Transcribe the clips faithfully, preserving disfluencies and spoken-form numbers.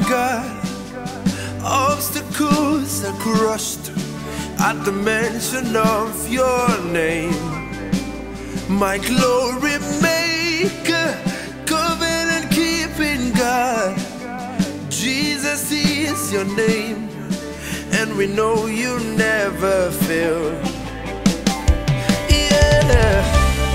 God. Obstacles are crushed at the mention of your name. My glory maker, covenant keeping God. Jesus is your name, and we know you never fail. Yeah.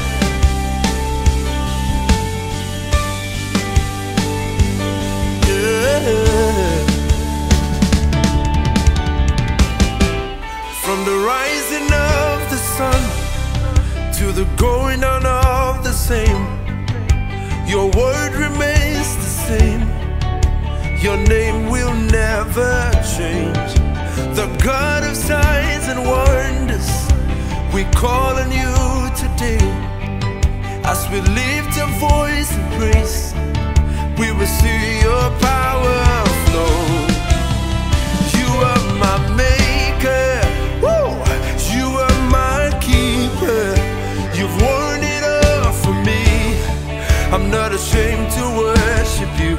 From the rising of the sun to the going down of the same, your word remains the same. Your name will never change. The God of signs and wonders, we call on you today. As we lift our voice in praise, we will see your power flow. You are my maker, woo! You are my keeper. You've worn it all for me. I'm not ashamed to worship you.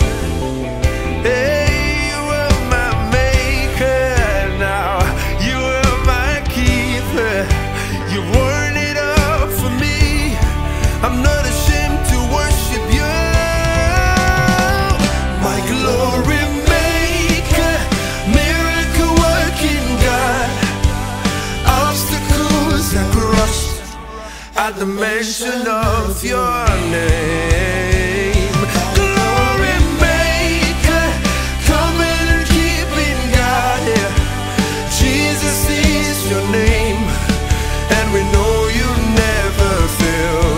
Hey, you are my maker now. You are my keeper. You've worn it all for me. I'm not ashamed to worship you. Glory maker, miracle working God. Obstacles are crushed at the mention of your name. Glory maker, covenant keeping God. Yeah. Jesus is your name, and we know you never fail.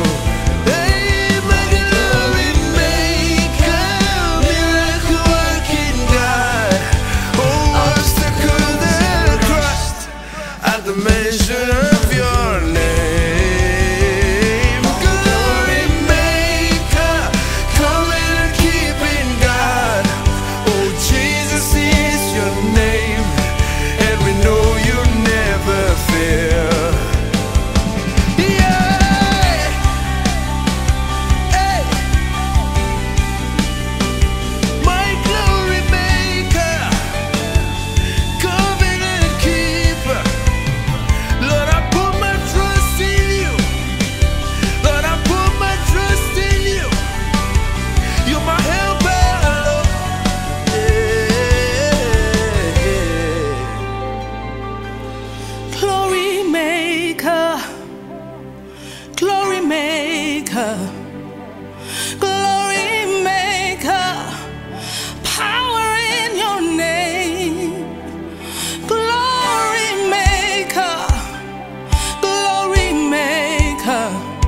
The measure of your name. Glory maker, covenant keeping God. Oh, Jesus is your name, and we know you never fail. Yeah. Hey. My glory maker, covenant keeper. Lord, I put my trust in you. Lord, I put my trust in you. You're my helper, Lord. Yeah. Glory maker, glory maker, glory maker, power in your name. Glory maker, glory maker,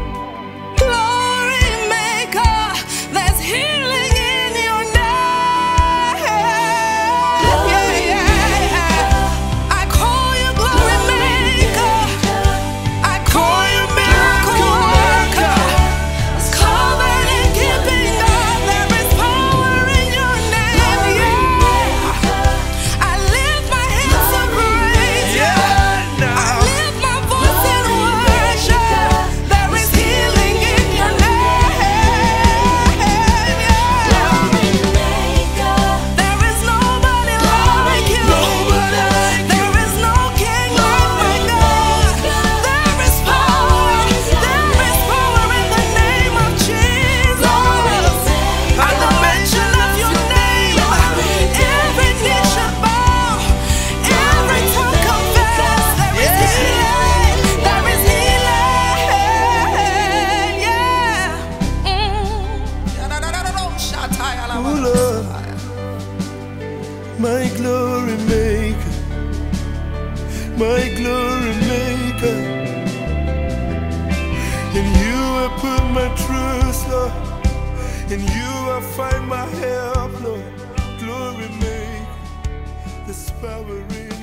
glory maker, there's healing in your name. Yeah, yeah. I call you glory maker, I call you miracle worker, covenant keeping God. There is power in your name. Yeah. I lift my hands and praise you. I lift my voice in worship. There is healing in your name. Yeah. There is nobody like you. There is no king like my God. There is power. There is power in the name of Jesus. At the mention of your name, every knee shall bow, every tongue confess. There is healing. There is healing. Yeah. Oh, Lord, my glory maker, my glory maker. In you I put my trust, Lord. In you I find my help, Lord. Glory maker, this power in